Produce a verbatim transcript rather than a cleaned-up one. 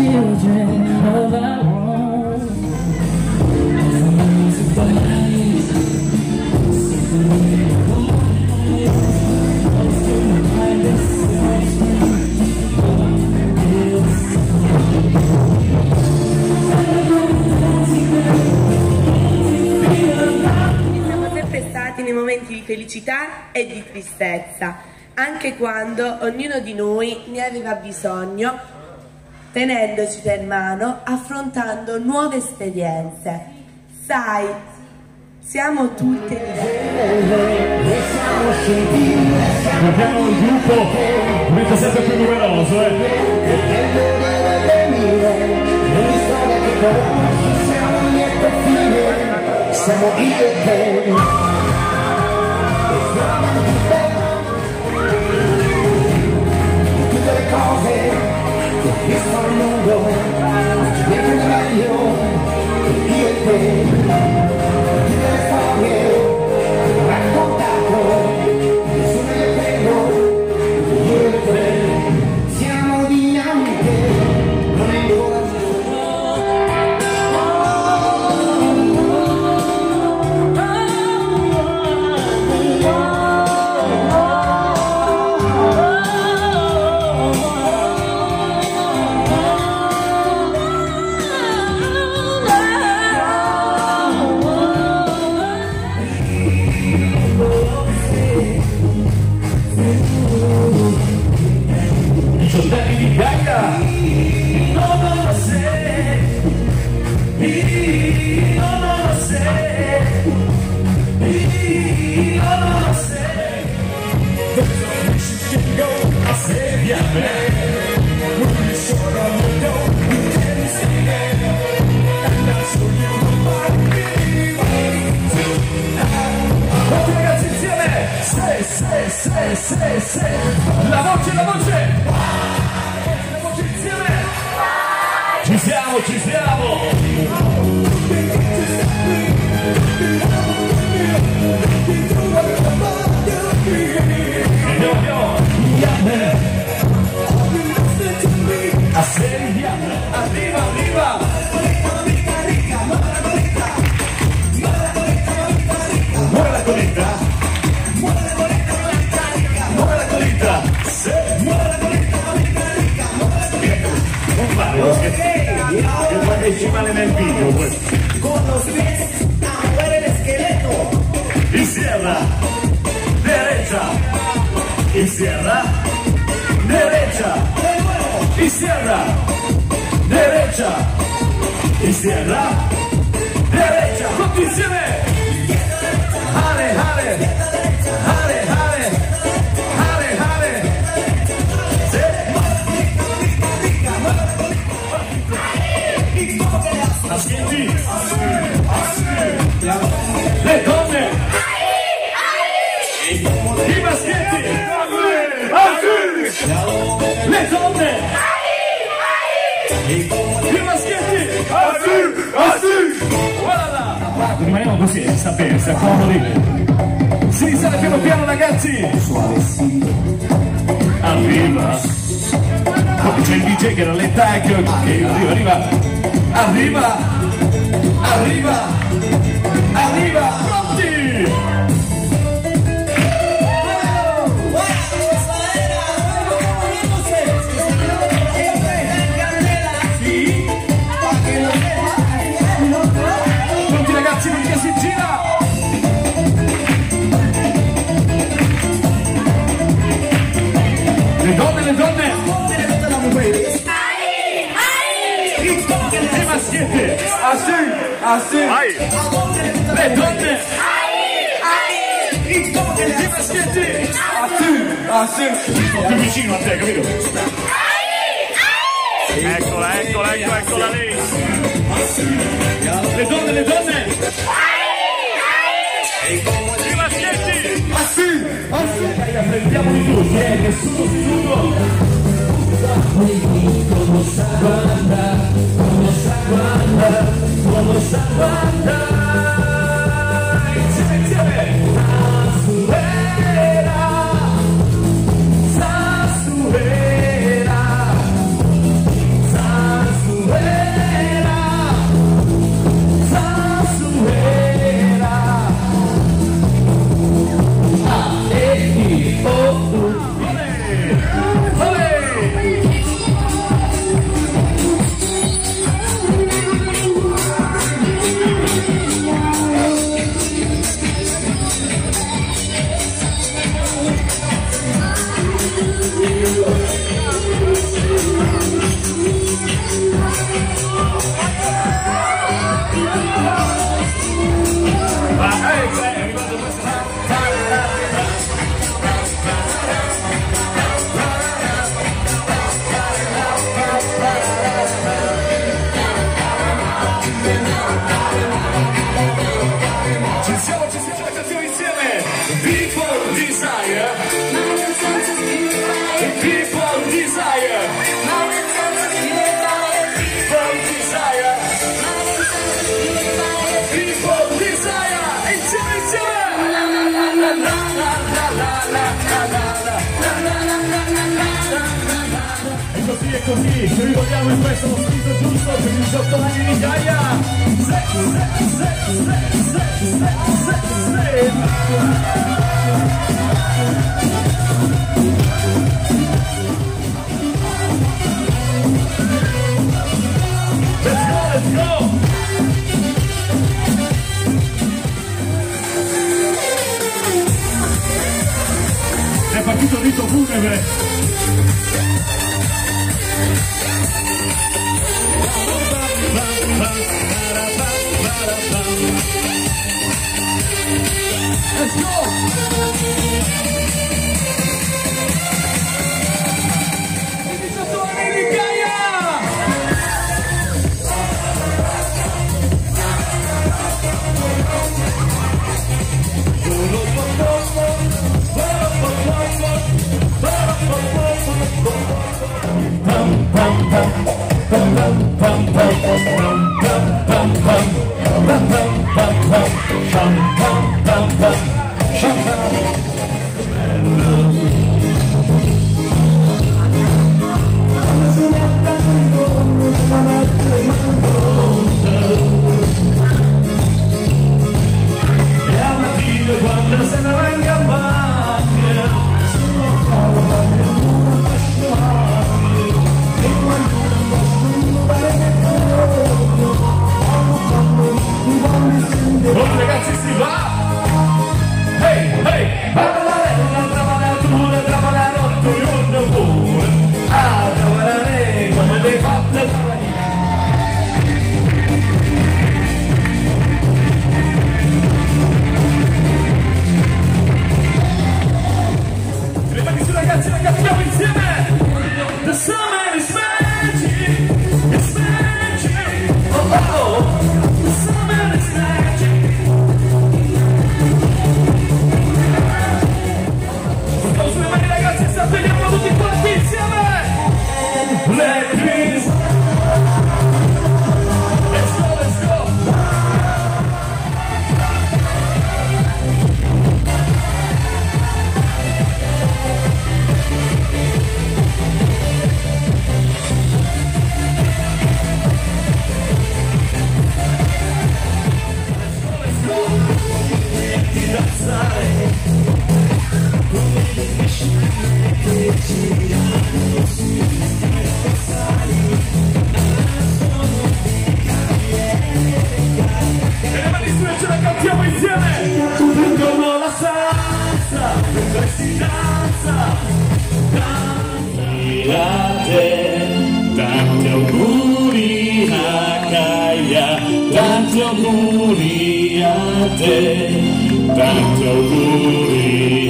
children of our own. Siamo sempre stati nei momenti di felicità e di tristezza, anche quando ognuno di noi ne aveva bisogno, tenendoci per mano, affrontando nuove esperienze. Sai, siamo tutte diverse. Guardiamo il gruppo, diventa sempre più numeroso, eh. Siamo io e te. Tutte le cose che ti sto al mondo, ci vedo meglio io e te. Tutte le storie che ho raccontato, nessuno le credo, io e te. Siamo dinamiche, non è ancora Soldati di Gaia, no, no, lo sé, no, no, lo sé, no, no, lo sé. There's no place you can go, I said, yeah, man. When you saw it on the door, you didn't say that. And I saw you nobody tutti ragazzi insieme, se, se, se, se, se, la voce, la voce. Ci siamo, ci siamo! Arriva, arriva! Muore la coletta! Muore la coletta! Se muore la coletta! Non fare lo scherzo! Che ci male nel video questo. Con los pies a mover el esqueleto. Izquierda, derecha, izquierda, derecha, izquierda, derecha, izquierda, derecha. Tutti insieme. Jale, jale, jale, jale, jale, jale. Maschietti, le donne, i maschietti, le donne, i maschietti, voilà. Rimaniamo così, si sta bene, sta comodi. Si risale piano piano ragazzi. Arriva. Poi c'è il D J che rallenta anche, che arriva, arriva. Arriva, arriva, arriva, pronti! Sì? Pronti ragazzi perché si gira! Le donne, le donne! I maschietti, así, así, le donne, i maschietti, así, así, più vicino a te, capito? Eccola, eccola, eccola, eccola lì. Le donne, le donne, i maschietti, así, así. Dai, apprendiamo di tutti, eh, nessuno sicuro. Como sa guarda, como sa guarda, como sa guarda. Insieme, insieme. Sasuera, Sasuera, Sasuera. Ci siamo, ci siamo, la canzone insieme. People Desire. People Desire. People Desire. People Desire. Insieme, insieme. La la la la la la la la la la la. E così e così, ci ricordiamo in questo lo spirito giusto per i diciotto anni di Gaia. Se, se, se, se, se, se, se, se. Let's go, let's go! È partito il rito funebre. Let's go! diciotto anni di Gaia! Pam pam pam pam pam pam pam pam pam pam pam pam pam pam pam pam. E al mattino quando se ne va in campagna oh ragazzi si va! Hey, hey! Ballare un'altra natura, trama notturno pure ah, trovare come le fatte le mani su ragazzi, la cantiamo insieme! The summer is magic, it's magic, oh oh! The summer is magic. Portiamo sulle mani ragazzi e saltelliamo tutti quanti insieme! Let peace! Let's go, let's go! Tanti auguri a Gaia, tanti auguri a te, tanti auguri